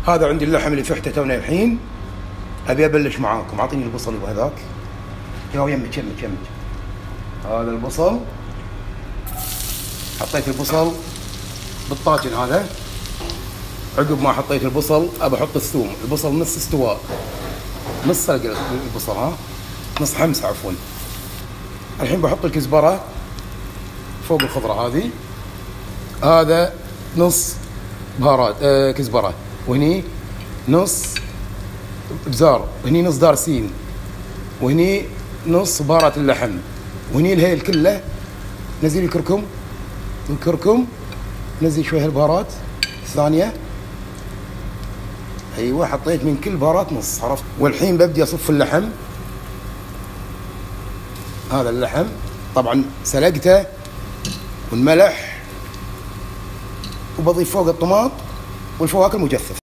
هذا عندي اللحم اللي فحته تونا الحين. ابي ابلش معاكم. اعطيني البصل وهذاك. يا يمك يمك يمك. هذا البصل. حطيت البصل بالطاجن هذا. عقب ما حطيت البصل ابى احط الثوم. البصل نص استواء، نص سلق البصل، نص حمسه عفوا. الحين بحط الكزبره فوق الخضره هذه. هذا نص بهارات كزبره، وهني نص بزار، وهني نص دارسين، وهني نص بهارات اللحم، وهني الهيل كله. نزل الكركم، نزل شويه البهارات الثانيه. ايوه حطيت من كل بهارات نص، عرفت. والحين ببدي اصف اللحم. هذا اللحم طبعا سلقته والملح، وبضيف فوق الطماط والفواكه المجففه.